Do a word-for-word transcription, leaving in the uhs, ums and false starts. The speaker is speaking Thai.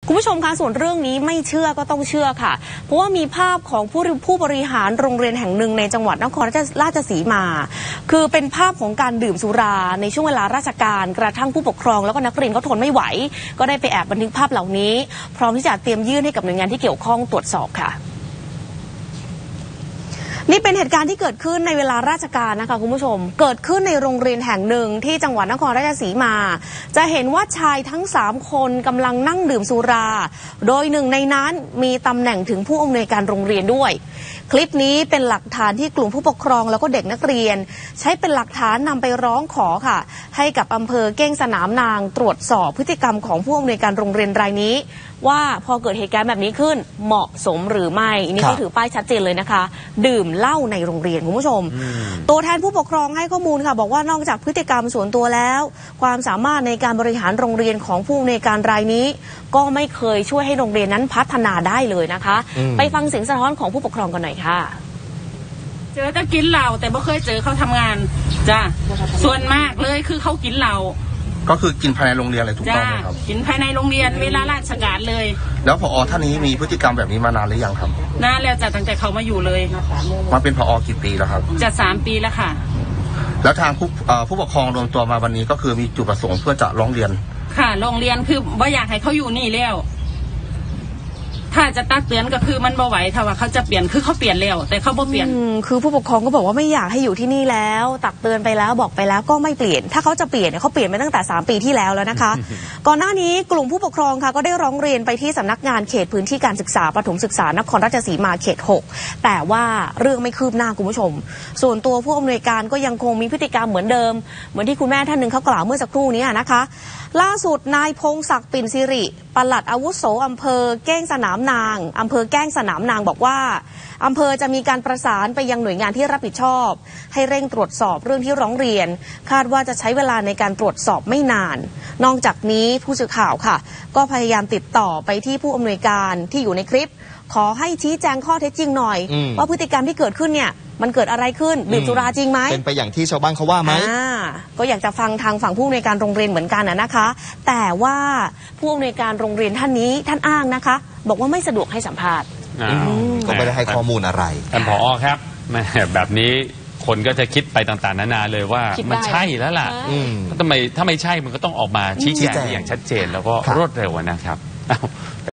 คุณผู้ชมคะส่วนเรื่องนี้ไม่เชื่อก็ต้องเชื่อค่ะเพราะว่ามีภาพของผู้ผู้บริหารโรงเรียนแห่งหนึ่งในจังหวัดนครราชสีมาคือเป็นภาพของการดื่มสุราในช่วงเวลาราชการกระทั่งผู้ปกครองแล้วก็นักเรียนเขาทนไม่ไหวก็ได้ไปแอบบันทึกภาพเหล่านี้พร้อมที่จะเตรียมยื่นให้กับหน่วยงานที่เกี่ยวข้องตรวจสอบค่ะนี่เป็นเหตุการณ์ที่เกิดขึ้นในเวลาราชการนะคะคุณผู้ชมเกิดขึ้นในโรงเรียนแห่งหนึ่งที่จังหวัดนครราชสีมาจะเห็นว่าชายทั้งสามคนกำลังนั่งดื่มสุราโดยหนึ่งในนั้นมีตำแหน่งถึงผู้อำนวยการโรงเรียนด้วยคลิปนี้เป็นหลักฐานที่กลุ่มผู้ปกครองแล้วก็เด็กนักเรียนใช้เป็นหลักฐานนำไปร้องขอค่ะให้กับอำเภอเก้งสนามนางตรวจสอบพฤติกรรมของผู้อำนวยการโรงเรียนรายนี้ว่าพอเกิดเหตุการณ์แบบนี้ขึ้นเหมาะสมหรือไม่นี่ก็ถือป้ายชัดเจนเลยนะคะดื่มเหล้าในโรงเรียนคุณผู้ชมตัวแทนผู้ปกครองให้ข้อมูลค่ะบอกว่านอกจากพฤติกรรมส่วนตัวแล้วความสามารถในการบริหารโรงเรียนของผู้อำนวยการรายนี้ก็ไม่เคยช่วยให้โรงเรียนนั้นพัฒนาได้เลยนะคะไปฟังเสียงสะท้อนของผู้ปกครองกันหน่อยค่ะเจอแต่กินเหล้าแต่ไม่เคยเจอเขาทำงานจ้ะส่วนมากเลยคือเขากินเหล้าก็คือกินภายในโรงเรียนอะไรถูกต้องไหมครับกินภายในโรงเรียนเวลาราชการเลยแล้วผอ.ท่านนี้มีพฤติกรรมแบบนี้มานานหรือยังครับนานแล้วจ้ะตั้งแต่เขามาอยู่เลยมาเป็นผอ.กี่ปีแล้วครับจะสามปีแล้วค่ะแล้วทางผู้ผู้ปกครองรวมตัวมาวันนี้ก็คือมีจุดประสงค์เพื่อจะร้องเรียนค่ะโรงเรียนคือว่าอยากให้เขาอยู่นี่แล้วถ้าจะตักเตือนก็คือมันบ่ไหวถ้าว่าเขาจะเปลี่ยนคือเขาเปลี่ยนแล้วแต่เขาบ่เปลี่ยนคือผู้ปกครองก็บอกว่าไม่อยากให้อยู่ที่นี่แล้วตักเตือนไปแล้วบอกไปแล้วก็ไม่เปลี่ยนถ้าเขาจะเปลี่ยนเนี่ยเขาเปลี่ยนไปตั้งแต่สามปีที่แล้วแล้วนะคะ ก่อนหน้านี้กลุ่มผู้ปกครองค่ะก็ได้ร้องเรียนไปที่สำนักงานเขตพื้นที่การศึกษาประถมศึกษานครราชสีมาเขตหกแต่ว่าเรื่องไม่คืบหน้าคุณผู้ชมส่วนตัวผู้อำนวยการก็ยังคงมีพฤติกรรมเหมือนเดิมเหมือนที่คุณแม่ท่านหนึ่งเขากล่าวเมื่อสักครู่นี้นะคะล่าสุดนายพงศักดิ์ปิ่นสิริปลัดอาวุโสอำเภอแก้งสนามนางอำเภอแก้งสนามนางบอกว่าอำเภอจะมีการประสานไปยังหน่วยงานที่รับผิดชอบให้เร่งตรวจสอบเรื่องที่ร้องเรียนคาดว่าจะใช้เวลาในการตรวจสอบไม่นานนอกจากนี้ผู้สื่อข่าวค่ะก็พยายามติดต่อไปที่ผู้อำนวยการที่อยู่ในคลิปขอให้ชี้แจงข้อเท็จจริงหน่อยว่าพฤติกรรมที่เกิดขึ้นเนี่ยมันเกิดอะไรขึ้นดื่มสุราจริงไหมเป็นไปอย่างที่ชาวบ้านเขาว่าไหมก็อยากจะฟังทางฝั่งผู้อำนวยการโรงเรียนเหมือนกันนะคะแต่ว่าผู้อำนวยการโรงเรียนท่านนี้ท่านอ้างนะคะบอกว่าไม่สะดวกให้สัมภาษณ์ก็ไม่ได้ให้ข้อมูลอะไรท่านผอ.ครับแบบนี้คนก็จะคิดไปต่างๆนานาเลยว่ามันใช่แล้วล่ะทำไมถ้าไม่ใช่มันก็ต้องออกมาชี้แจงอย่างชัดเจนแล้วก็รวดเร็วนะครับ